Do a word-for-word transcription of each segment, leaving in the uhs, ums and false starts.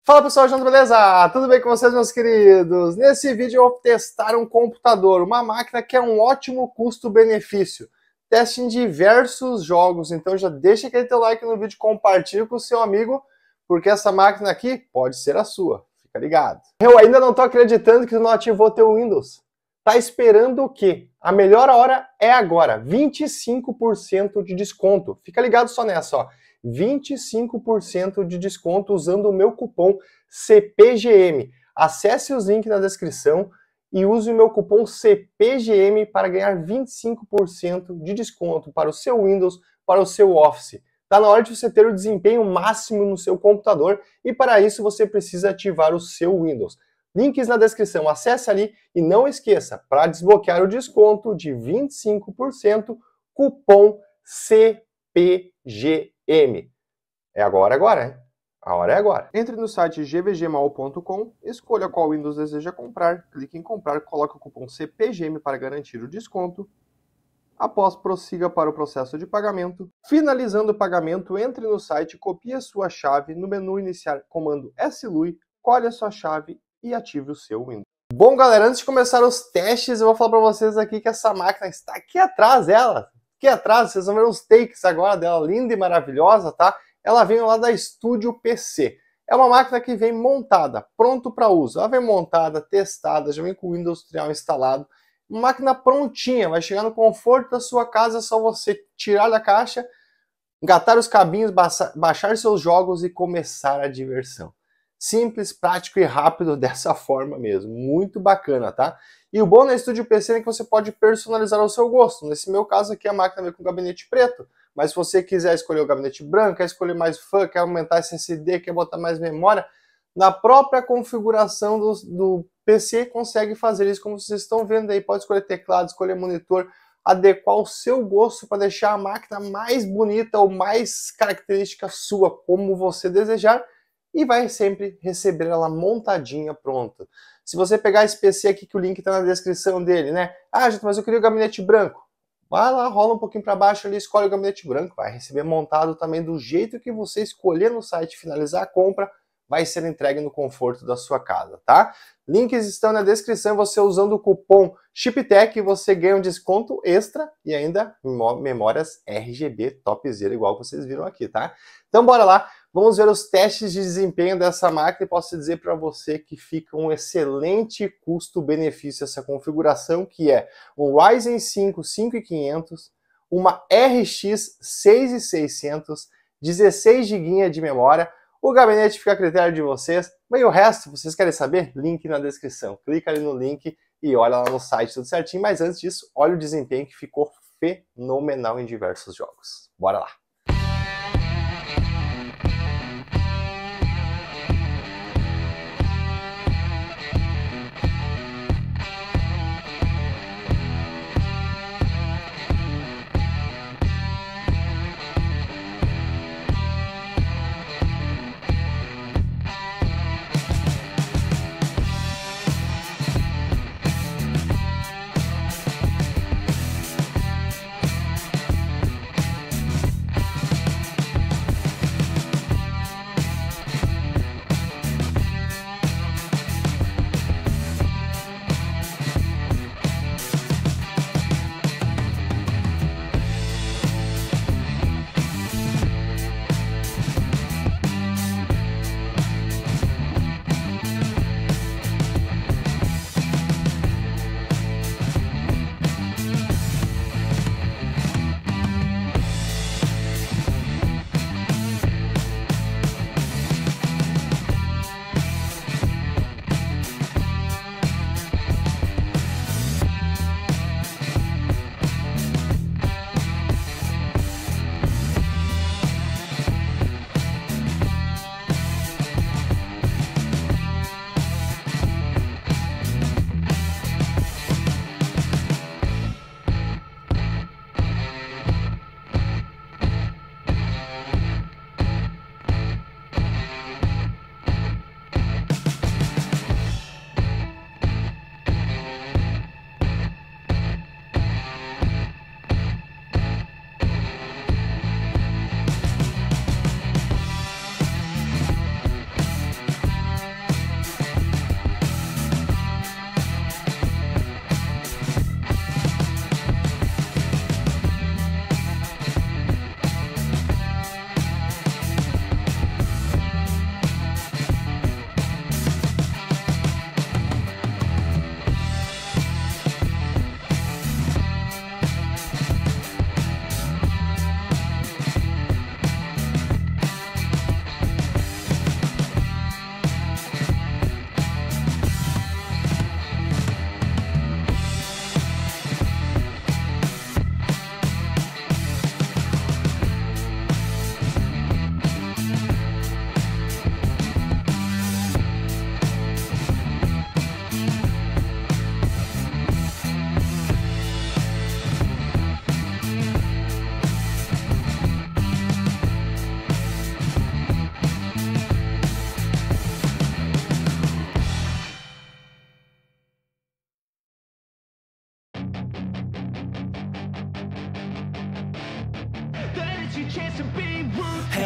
Fala pessoal, João, beleza? Tudo bem com vocês, meus queridos? Nesse vídeo eu vou testar um computador, uma máquina que é um ótimo custo-benefício. Teste em diversos jogos, então já deixa aquele teu like no vídeo, compartilha com o seu amigo, porque essa máquina aqui pode ser a sua, fica ligado. Eu ainda não tô acreditando que tu não ativou teu Windows. Tá esperando o quê? A melhor hora é agora, vinte e cinco por cento de desconto. Fica ligado só nessa, ó. vinte e cinco por cento de desconto usando o meu cupom C P G M. Acesse os links na descrição e use o meu cupom C P G M para ganhar vinte e cinco por cento de desconto para o seu Windows, para o seu Office. Está na hora de você ter o desempenho máximo no seu computador e para isso você precisa ativar o seu Windows. Links na descrição, acesse ali e não esqueça, para desbloquear o desconto de vinte e cinco por cento, cupom C P G M. É agora, agora, hein? A hora é agora. Entre no site g v g mall ponto com, escolha qual Windows deseja comprar, clique em comprar, coloque o cupom C P G M para garantir o desconto. Após, prossiga para o processo de pagamento. Finalizando o pagamento, entre no site, copie a sua chave, no menu iniciar, comando S L U I, colhe a sua chave e ative o seu Windows. Bom, galera, antes de começar os testes, eu vou falar para vocês aqui que essa máquina está aqui atrás dela. Aqui atrás, vocês vão ver uns takes agora dela, linda e maravilhosa, tá? Ela vem lá da Studio P C. É uma máquina que vem montada, pronto para uso. Ela vem montada, testada, já vem com o Windows Trial instalado. Uma máquina prontinha, vai chegar no conforto da sua casa, é só você tirar da caixa, engatar os cabinhos, baixar seus jogos e começar a diversão. Simples, prático e rápido dessa forma mesmo. Muito bacana, tá? E o bom na Studio P C é que você pode personalizar ao seu gosto. Nesse meu caso aqui, a máquina veio com gabinete preto. Mas se você quiser escolher o gabinete branco, quer escolher mais fã, quer aumentar esse S S D, quer botar mais memória, na própria configuração do, do P C consegue fazer isso como vocês estão vendo aí. Pode escolher teclado, escolher monitor, adequar o seu gosto para deixar a máquina mais bonita ou mais característica sua, como você desejar. E vai sempre receber ela montadinha, pronta. Se você pegar esse P C aqui, que o link está na descrição dele, né? Ah, gente, mas eu queria o gabinete branco. Vai lá, rola um pouquinho para baixo ali, escolhe o gabinete branco. Vai receber montado também do jeito que você escolher no site, finalizar a compra, vai ser entregue no conforto da sua casa, tá? Links estão na descrição, você usando o cupom CHIPTECH, você ganha um desconto extra e ainda memórias R G B topzera, igual vocês viram aqui, tá? Então bora lá, vamos ver os testes de desempenho dessa máquina e posso dizer para você que fica um excelente custo-benefício essa configuração, que é um Ryzen cinco cinco mil e quinhentos, uma R X seis mil e seiscentos, dezesseis gigabytes de memória. O gabinete fica a critério de vocês, mas o resto, vocês querem saber? Link na descrição. Clica ali no link e olha lá no site tudo certinho. Mas antes disso, olha o desempenho que ficou fenomenal em diversos jogos. Bora lá!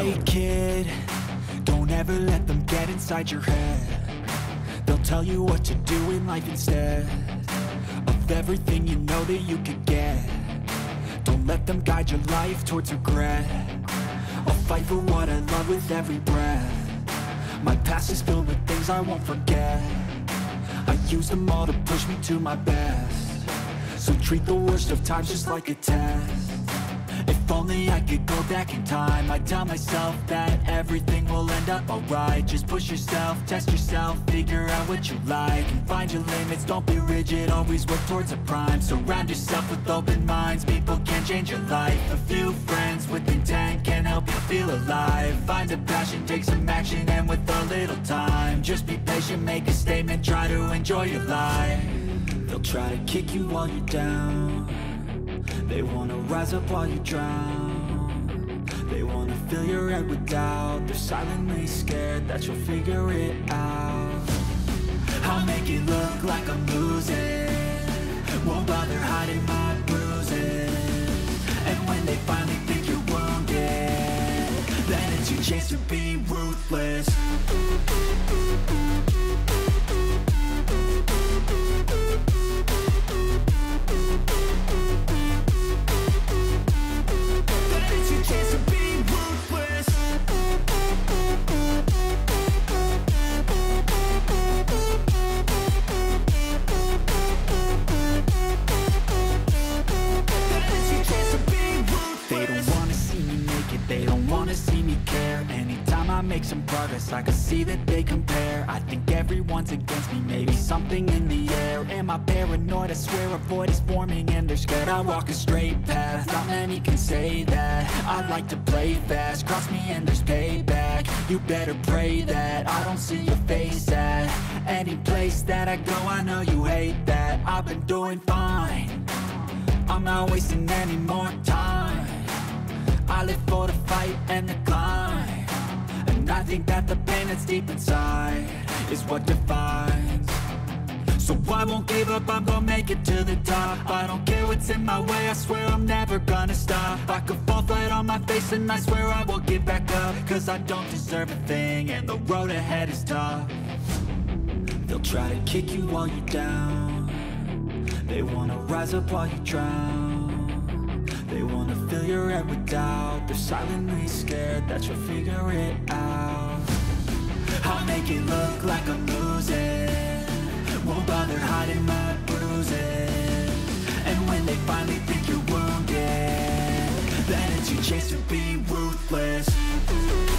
Hey kid, don't ever let them get inside your head. They'll tell you what to do in life instead of everything you know that you could get. Don't let them guide your life towards regret. I'll fight for what I love with every breath. My past is filled with things I won't forget. I use them all to push me to my best. So treat the worst of times just like a test. If only I could go back in time, I'd tell myself that everything will end up alright. Just push yourself, test yourself, figure out what you like, and find your limits, don't be rigid, always work towards a prime. Surround yourself with open minds, people can change your life. A few friends with intent can help you feel alive. Find a passion, take some action, and with a little time, just be patient, make a statement, try to enjoy your life. They'll try to kick you while you're down. They wanna rise up while you drown. They wanna fill your head with doubt. They're silently scared that you'll figure it out. I'll make it look like I'm losing, won't bother hiding my bruises. And when they finally think you're wounded, then it's your chance to be ruthless. Make some progress, I can see that they compare. I think everyone's against me, maybe something in the air. Am I paranoid? I swear a void is forming and they're scared. I walk a straight path, not many can say that. I like to play fast, cross me and there's payback. You better pray that I don't see your face at any place that I go. I know you hate that. I've been doing fine, I'm not wasting any more time. I live for the fight and the climb. And I think that the pain that's deep inside is what defines. So I won't give up, I'm gonna make it to the top. I don't care what's in my way, I swear I'm never gonna stop. I could fall flat on my face and I swear I will get back up. Cause I don't deserve a thing and the road ahead is tough. They'll try to kick you while you're down. They wanna rise up while you drown. They wanna fill your head with doubt. They're silently scared that you'll figure it out. I'll make it look like I'm losing, won't bother hiding my bruises. And when they finally think you're wounded, then it's your chance to be ruthless.